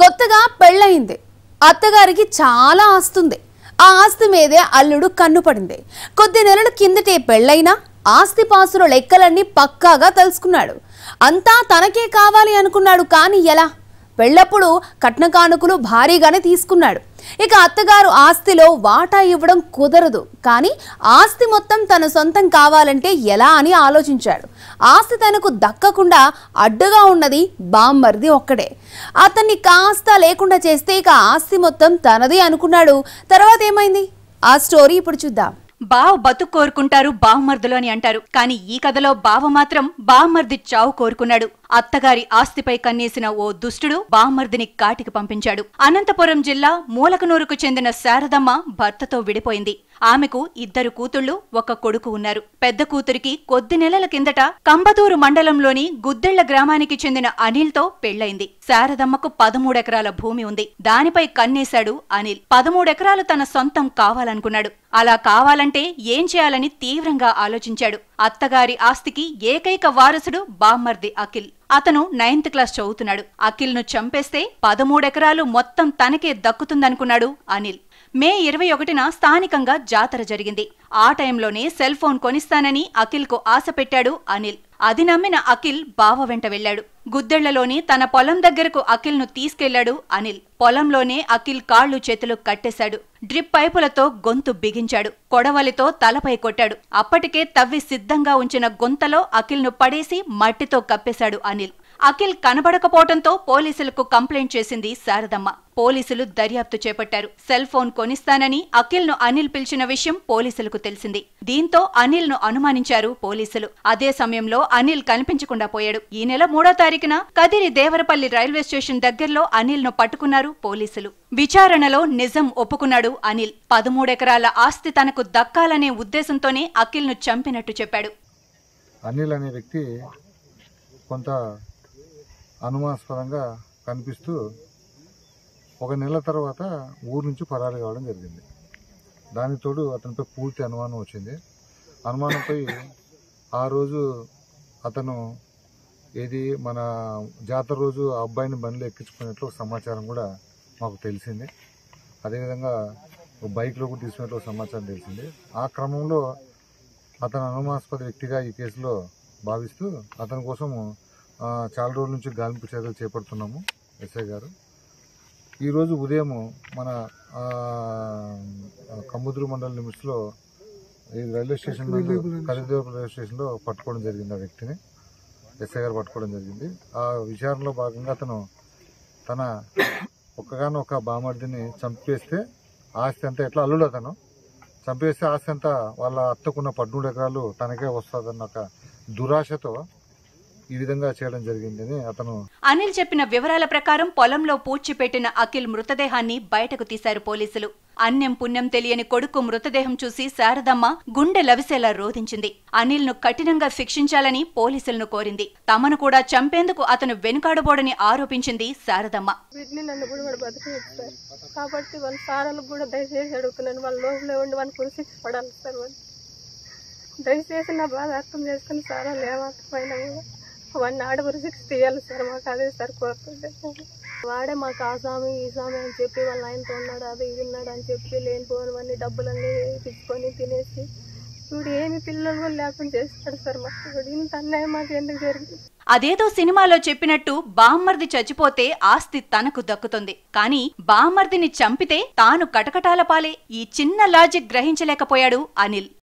కొత్తగా పెళ్ళయింది. అత్తగారికి చాలా ఆస్తుంది. ఆ ఆస్తి మీదే అల్లుడు కన్నుపడింది. కొద్ది నెలల కిందటే పెళ్ళైనా ఆస్తిపాసుల లెక్కలన్నీ పక్కాగా తెలుసుకున్నాడు. అంతా తనకే కావాలి అనుకున్నాడు. కానీ ఎలా? పెళ్ళప్పుడు కట్న కానుకలు భారీగానే తీసుకున్నాడు. ఇక అత్తగారు ఆస్తిలో వాటా ఇవ్వడం కుదరదు. కానీ ఆస్తి మొత్తం తన సొంతం కావాలంటే ఎలా అని ఆలోచించాడు. ఆస్తి తనకు దక్కకుండా అడ్డుగా ఉన్నది బామ్మర్ది ఒక్కడే. అతన్ని కాస్త లేకుండా చేస్తే ఇక ఆస్తి మొత్తం తనదే అనుకున్నాడు. తర్వాత ఏమైంది? ఆ స్టోరీ ఇప్పుడు చూద్దాం. బావ బతుకు కోరుకుంటారు బావమర్దులు అని అంటారు. కానీ ఈ కథలో బావ మాత్రం బావమర్ది చావు కోరుకున్నాడు. అత్తగారి ఆస్తిపై కన్నేసిన ఓ దుష్టుడు బావమర్దిని కాటికి పంపించాడు. అనంతపురం జిల్లా మూలకనూరుకు చెందిన శారదమ్మ భర్తతో విడిపోయింది. ఆమెకు 2 కూతుళ్లు, 1 కొడుకు ఉన్నారు. పెద్ద కూతురికి కొద్ది నెలల కిందట కంబతూరు మండలంలోని గుద్దెళ్ల గ్రామానికి చెందిన అనిల్తో పెళ్లైంది. శారదమ్మకు 13 ఎకరాల భూమి ఉంది. దానిపై కన్నేశాడు అనిల్. 13 ఎకరాలు తన సొంతం కావాలనుకున్నాడు. అలా కావాలంటే ఏం చేయాలని తీవ్రంగా ఆలోచించాడు. అత్తగారి ఆస్తికి ఏకైక వారసుడు బామ్మర్ది అఖిల్. అతను 9th క్లాస్ చదువుతున్నాడు. అఖిల్ను చంపేస్తే 13 ఎకరాలు మొత్తం తనకే దక్కుతుందనుకున్నాడు అనిల్. మే 21న స్థానికంగా జాతర జరిగింది. ఆ టైంలోనే సెల్ ఫోన్ కొనిస్తానని అఖిల్కు ఆశ పెట్టాడు అనిల్. అది నమ్మిన అఖిల్ బావ వెంట వెళ్లాడు. గుద్దెళ్లలోని తన పొలం దగ్గరకు అఖిల్ను తీసుకెళ్లాడు అనిల్. పొలంలోనే అఖిల్ కాళ్లు చేతులు కట్టేశాడు. డ్రిప్ పైపులతో గొంతు బిగించాడు. కొడవలితో తలపై కొట్టాడు. అప్పటికే తవ్వి సిద్ధంగా ఉంచిన గుంతలో అఖిల్ను పడేసి మట్టితో కప్పేశాడు అనిల్. అఖిల్ కనబడకపోవడంతో పోలీసులకు కంప్లైంట్ చేసింది శారదమ్మ. పోలీసులు దర్యాప్తు చేపట్టారు. సెల్ ఫోన్ కొనిస్తానని అఖిల్ను అనిల్ పిలిచిన విషయం పోలీసులకు తెలిసింది. దీంతో అనిల్ను అనుమానించారు పోలీసులు. అదే సమయంలో అనిల్ కనిపించకుండా పోయాడు. ఈ నెల 3వ తారీఖున కదిరి దేవరపల్లి రైల్వే స్టేషన్ దగ్గరలో అనిల్ను పట్టుకున్నారు పోలీసులు. విచారణలో నిజం ఒప్పుకున్నాడు అనిల్. 13 ఎకరాల ఆస్తి తనకు దక్కాలనే ఉద్దేశంతోనే అఖిల్ను చంపినట్టు చెప్పాడు. అనిల్ అనే వ్యక్తి కొంత అనుమానాస్పదంగా కనిపిస్తూ 1 నెల తర్వాత ఊరు నుంచి పరారు కావడం జరిగింది. దానికి తోడు అతనిపై పూర్తి అనుమానం వచ్చింది. అనుమానంపై ఆ రోజు అతను మన జాతర రోజు ఆ అబ్బాయిని బండిలో ఎక్కించుకున్నట్లు సమాచారం కూడా మాకు తెలిసింది. అదేవిధంగా బైక్లో కూడా తీసుకున్నట్లు సమాచారం తెలిసింది. ఆ క్రమంలో అతను అనుమానాస్పద వ్యక్తిగా ఈ కేసులో భావిస్తూ అతని కోసము చాలా రోజుల నుంచి గాలింపు చర్యలు చేపడుతున్నాము ఎస్ఐ గారు. ఈరోజు ఉదయం మన కంబతూరు మండల లిమిట్స్లో ఈ రైల్వే స్టేషన్ కదిరిదేవరపల్లి రైల్వే స్టేషన్లో పట్టుకోవడం జరిగింది. ఆ వ్యక్తిని ఎస్ఐ గారు పట్టుకోవడం జరిగింది. ఆ విచారణలో భాగంగా అతను తన ఒక్కగానొక్క బామర్దిని చంపేస్తే ఆస్తి అంతా ఎట్లా అల్లుడు అతను చంపేస్తే ఆస్తి అంతా వాళ్ళ అత్తకున్న 13 ఎకరాలు తనకే వస్తుందన్న ఒక దురాశతో ఈ విధంగా చేయడం జరిగిందని అనిల్ చెప్పిన వివరాల ప్రకారం పొలంలో పూడ్చిపెట్టిన అఖిల్ మృతదేహాన్ని బయటకు తీశారు పోలీసులు. అన్యం పుణ్యం తెలియని కొడుకు మృతదేహం చూసి శారదమ్మ గుండె లవిసేలా రోధించింది. అనిల్ను కఠినంగా శిక్షించాలని పోలీసులను కోరింది. తమను కూడా చంపేందుకు అతను వెనుకాడబోడని ఆరోపించింది శారదమ్మ. కాబట్టి వాళ్ళ సారాలకు కూడా దయచేసి అడుగుతున్నాను, వాళ్ళ లోపలే ఉండి వాళ్ళని కూడా శిక్ష పడాలి సార్. వాళ్ళు దయచేసి నా బాధ అర్థం చేసుకుని సారాలు ఏమాత్రమైనా కూడా వాడిని ఆడవరు శిక్ష తీయాలి సార్. మాకు అదే సార్ కోరుకుంటే. వాడే మాకు ఆ స్వామి ఈ స్వామి అని చెప్పి వాళ్ళ ఆయనతో ఉన్నాడు, అది ఇది ఉన్నాడు అని చెప్పి లేనిపోనివన్నీ డబ్బులన్నీ తీసుకొని తినేసి ఇప్పుడు ఏమి పిల్లలు కూడా లేకుండా చేస్తాడు సార్. మాకు ఇంత అన్యాయం మాకు ఎందుకు జరిగింది? అదేదో సినిమాలో చెప్పినట్టు బామ్మర్ది చచ్చిపోతే ఆస్తి తనకు దక్కుతుంది. కానీ బామ్మర్దిని చంపితే తాను కటకటాల పాలే. ఈ చిన్న లాజిక్ గ్రహించలేకపోయాడు అనిల్.